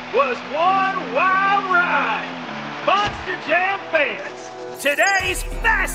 was one wild ride. Monster Jam fans, today's fast